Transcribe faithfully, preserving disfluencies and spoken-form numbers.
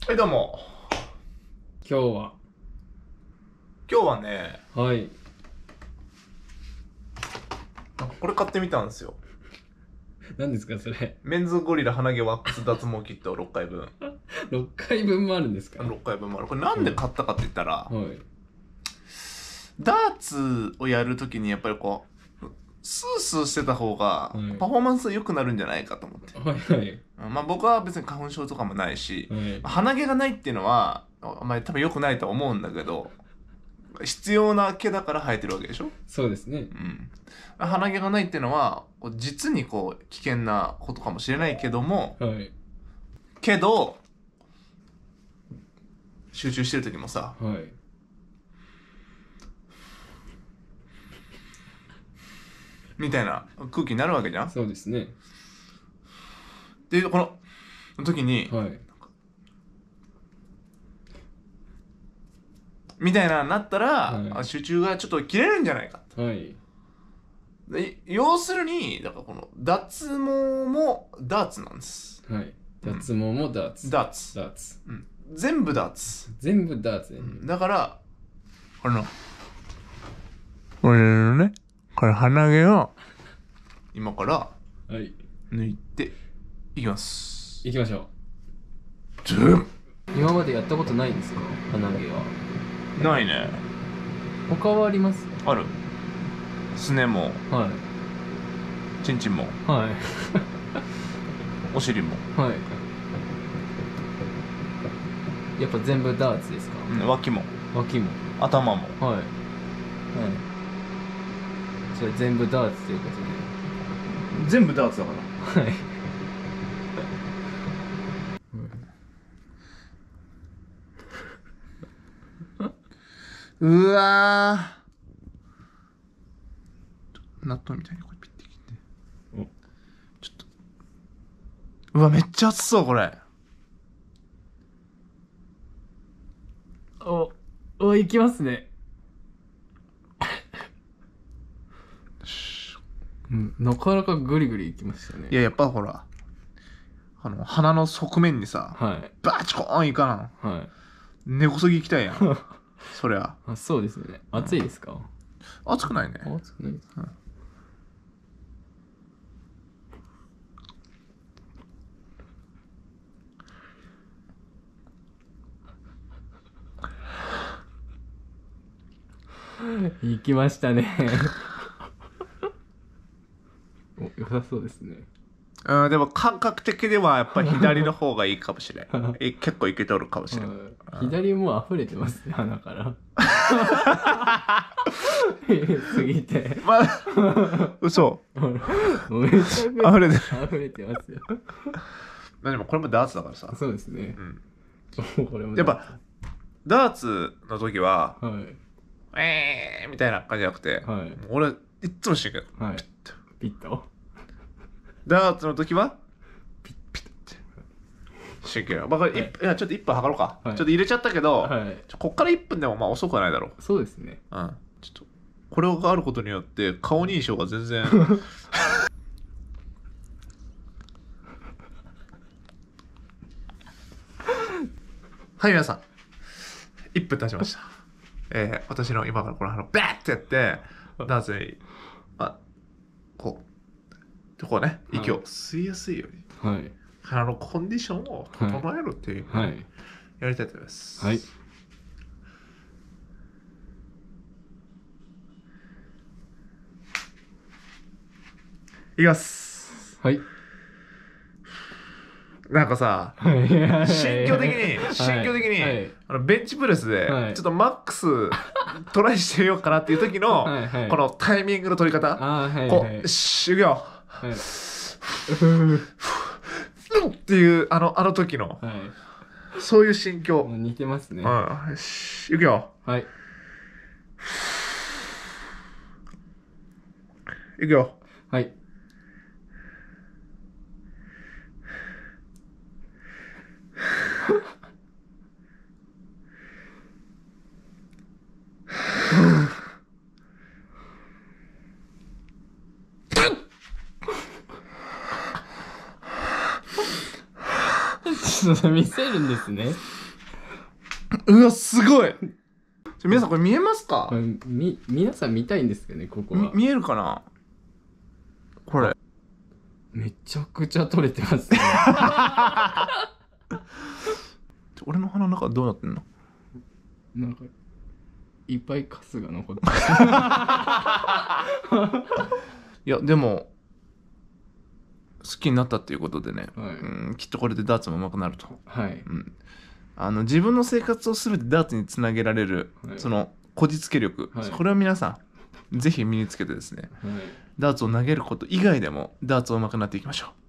はい、どうも。 今日は今日はね、 はい。 これ買ってみたんですよ。 何ですかそれ。 メンズゴリラ鼻毛ワックス脱毛キットろっかいぶん。 ろっかいぶんもあるんですか。 ろっかいぶんもある。これなんで買ったかって言ったら、 はい。 ダーツをやるときにやっぱりこう、スースーしてた方がはいパフォーマンス良くなるんじゃないかと思って。 はいはい。 まあ僕は別に花粉症とかもないし、 はい。 鼻毛がないっていうのは、あんまり多分良くないと思うんだけど、必要な毛だから生えてるわけでしょ。 そうですね。 うん。鼻毛がないっていうのは、実にこう、危険なことかもしれないけども、 はい。 けど、集中してる時もさ、 はい。 みたいな空気になるわけじゃん。 そうですね。 で、この時に、 はい。 みたいななったら、 はい、 集中がちょっと切れるんじゃないかはい。 で。要するに、だからこの脱毛もダーツなんです。 はい。脱毛もダーツ。 ダーツ。 ダーツ。 うん。全部ダーツ。 全部ダーツね。 うん、だから、この、これのね、これ鼻毛を、今から、 はい。 抜いていきます。 行きましょずーう。今までやったことないんですか鼻毛は。 ないね。 他はあります？ ある。すねも、 はちんちんも、 い。はい。 お尻も、 はい。やっぱ全部ダーツですか？ うん、脇も、 脇も。 頭も。 はい。はい。それ全部ダーツということで。 全部ダーツだから。 はい。 うわー。納豆みたいにこれピッて切って。 おちょっと。うわ、めっちゃ熱そう、これ。 お、お、いきますね。うん、なかなかグリグリいきましたね。 いや、やっぱほら、あの、鼻の側面にさ、 はい。 バーチコーンいかな。 はい。 根こそぎ行きたいやん。そりゃ。 あ、そうですね。暑いですか？ 熱くないね。 暑くないですか？行きましたね。お、良さそうですね。 うん、でも感覚的ではやっぱり左の方がいいかもしれん。え結構いけとるかもしれん。 はい、左もう溢れてますね、鼻から。すぎて。 まあ、嘘。 めちゃくちゃ溢れてる。 溢れてますよ。 まあでもこれもダーツだからさ。 そうですね。 うん。 これもやっぱ、ダーツの時は、 はい。 えーみたいな感じじゃなくて、 はい。 俺、いっつもしてるけど、 はい。 ピッと。 ピッと。 ダーツの時は、ピッピッってしてるけど、まあこれ、 はいいや、ちょっといっぷん測ろうか。 はいちょっと入れちゃったけど、 はい。 ちょこっからいっぷんでもまあ遅くはないだろう。 そうですね。 うん。ちょっと、これがあることによって、顔認証が全然、はい、皆さん。いっぷん経ちました。えー、私の今からこの鼻をバーってやって、ダーツに、あ、こう、でこうね、息を吸いやすいように、 はい。 鼻のコンディションを整えるっていう、 はい。 やりたいと思います。 はい。 いきます。 はい。 なんかさ、 はい。 心境的に、心境的に、 はい。 あのベンチプレスで、 はいちょっとマックストライしてみようかなっていう時の、 はいはいこのタイミングの取り方。 あーはいこはい。 う、修行。 はい。 っていう、あの、あの時の、 はそういう心境。 い。似てますね。 うん。よし、行くよ。 はい。 行くよ。 はい。 見せるんですね。 うわすごい。ちょ皆さんこれ見えますか？ これみ皆さん見たいんですかね、ここは。 み見えるかなこれ。 めちゃくちゃ取れてますね。 ちょ俺の鼻の中どうなってんの？ なんかいっぱいカスが残っていやでも好きになったっていうことでね、 はいうん、きっとこれでダーツも上手くなると、 はい。 うん、あの自分の生活を全てダーツにつなげられる、 はいそのこじつけ力、 はいこれを皆さんぜひ身につけてですね、 はい。 ダーツを投げること以外でもダーツを上手くなっていきましょう。